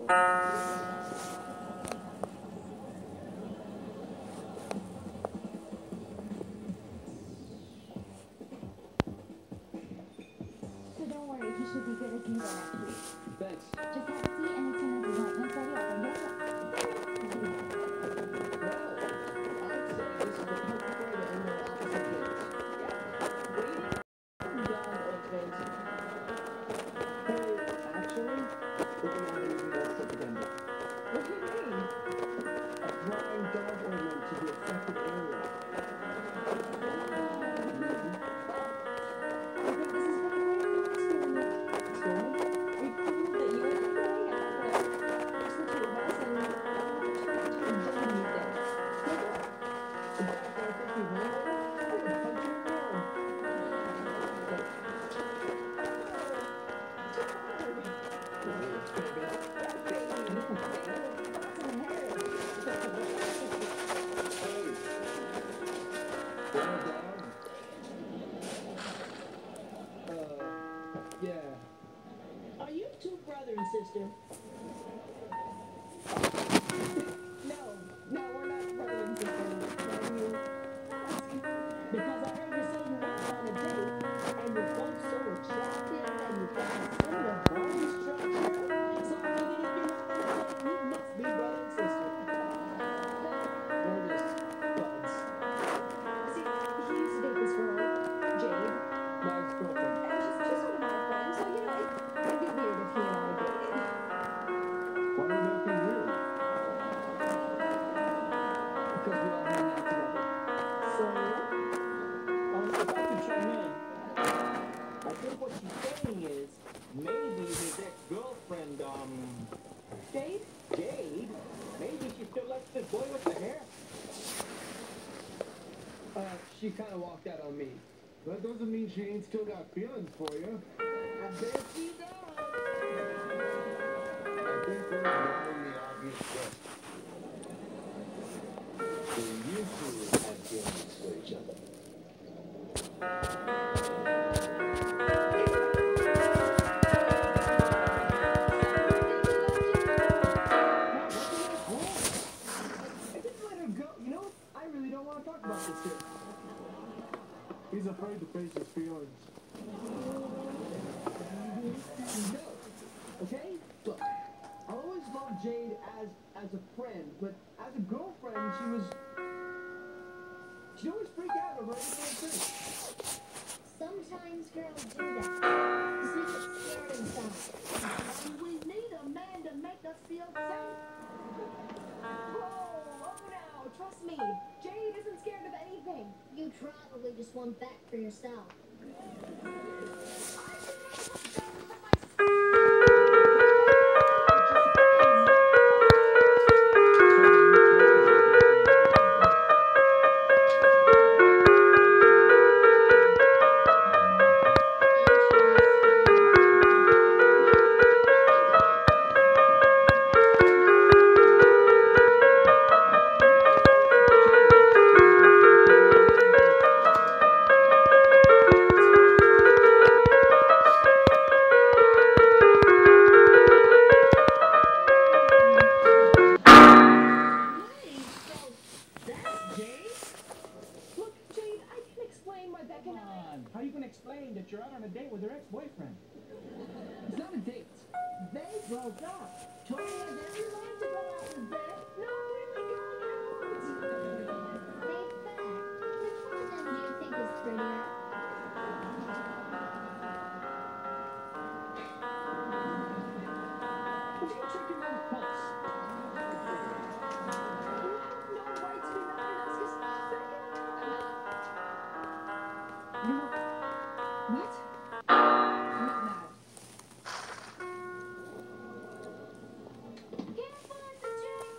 So don't worry, he should be good as new next week. Thanks. Just have a seat and as soon as his appointment's ready, I'll bring it up. Yeah. Are you two brother and sister? No, we're not brother and sister. Are you? Because I heard you say you went on a date, and you're both so attractive, and you've got a similar bone structure. So I figured if you're not on a date, you must be brother and sister. We're just buds. See, he used to date this girl, Jade. My ex-girlfriend. And she's one of my friends, so you know, it'd be weird if he and I dated. Why would that be weird? Because we all hang out together. So, if I can chime in, I think what she's saying is maybe his ex-girlfriend, Jade? Jade, maybe she still likes the boy with the hair. She kind of walked out on me. That doesn't mean she ain't still got feelings for you. I bet she does. I think we're ignoring the obvious question. Do you two have feelings for each other? Just let her go. You know, I really don't want to talk about this here. He's afraid to face his feelings. No. Okay? Look, I always loved Jade as a friend, but as a girlfriend, she'd always freak out over everything. Sometimes girls do that. Secret scared inside. And we need a man to make us feel safe. Oh no, trust me. Jade isn't scared of anything. You probably just want that for yourself. How you can explain that you're out on a date with your ex-boyfriend? It's not a date. They broke up. Tony has every right to go out with them. No, we're going out. Hey, Pat, which one of them do you think is prettier? Would you check your man's pulse? You have no right to be mad at us, because You know, what? I'm not mad. can't find the trick.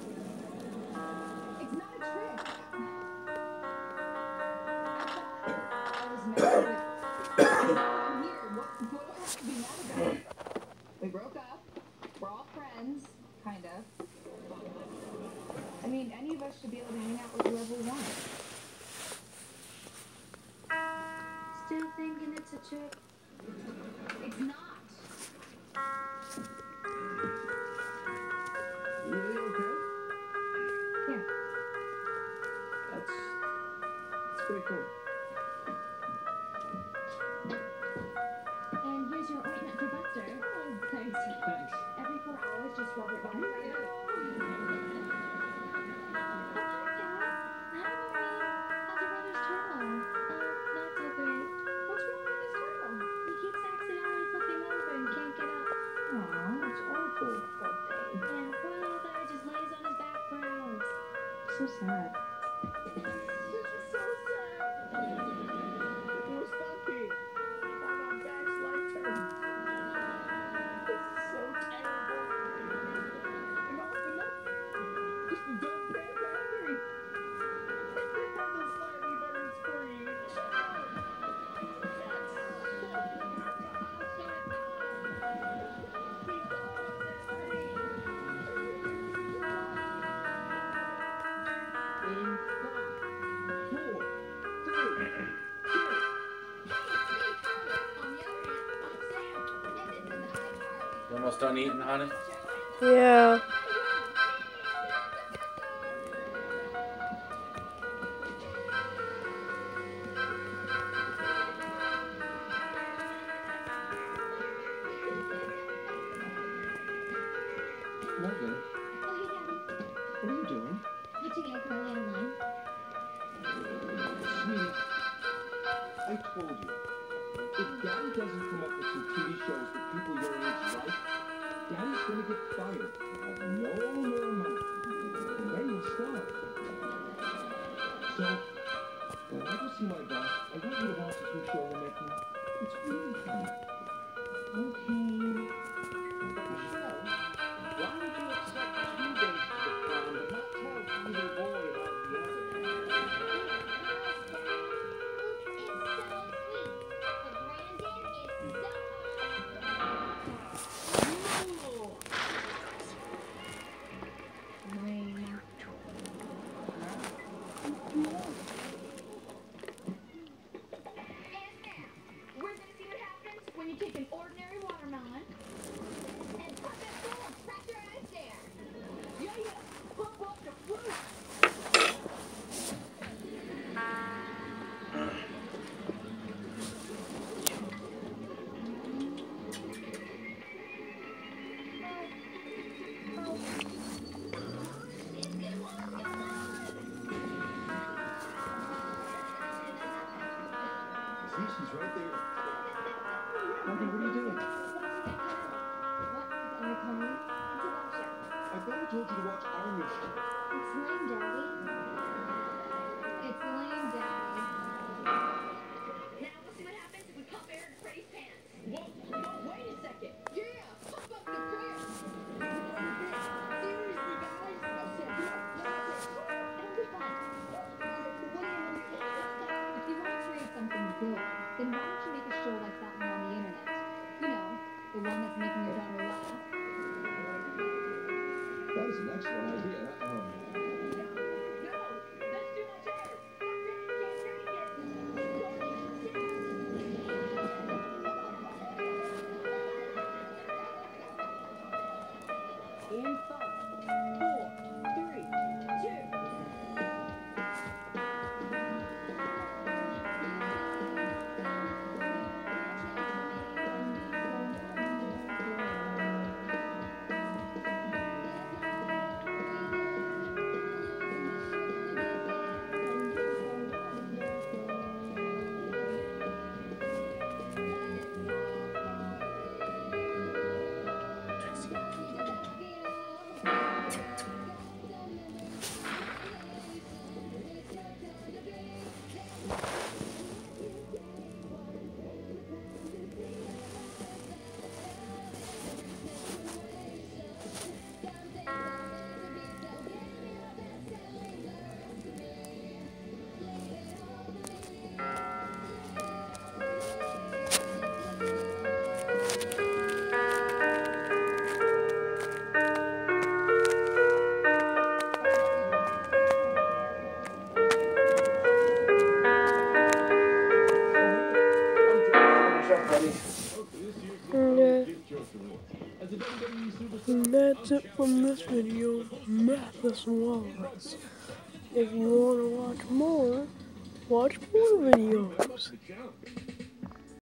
It's not a trick. I was mad, but I'm here. What do I have to be mad about? We broke up. We're all friends, kind of. I mean, any of us should be able to hang out with whoever we want. Still thinking it's a trick? It's not. cool. And here's your ointment for Buster. Oh, thanks. Thanks. Every 4 hours, just rub it on your hair. So sad. This is so sad. We're stuck on our backs like turds. This is so terrible. And often enough, just a dumb bad battery. The slightly better screen. You almost done eating, honey? Yeah. Morgan, Oh, hey, Daddy. what are you doing? Watching Egg Carly online. Sweetie, I told you, if Daddy doesn't come up with some TV shows that people your age like, Daddy's gonna get fired. You'll have no more money. And then you'll starve. So, when I go see my boss, I want you to watch this new show we're making. It's really funny. Okay. Why would you accept 2 dates to the prom but not tell either boy about the other? We're gonna see what happens when you take an ordinary watermelon and pop it full of pressurized air. Yeah, pump up the fruit. See, she's right there. Morgan, what are you doing? What? Am I coming? It's a love show. I thought I told you to watch our new show. It's lame, Daddy. It's lame, Daddy. Now we'll see what happens if we pump air in Freddy's pants. Whoa, wait a second. Yeah, pump up the press. Seriously, guys. No, it'll be fun. If you want to create something good, then why don't you make a show like that one on the internet? You know, the one that's making your daughter laugh. That is an excellent idea. No, that's too much air. I really can't take it. In 5, 4, 3, 2. And that's it from this video, Mathis Wallace. If you want to watch more, watch more videos. The jump.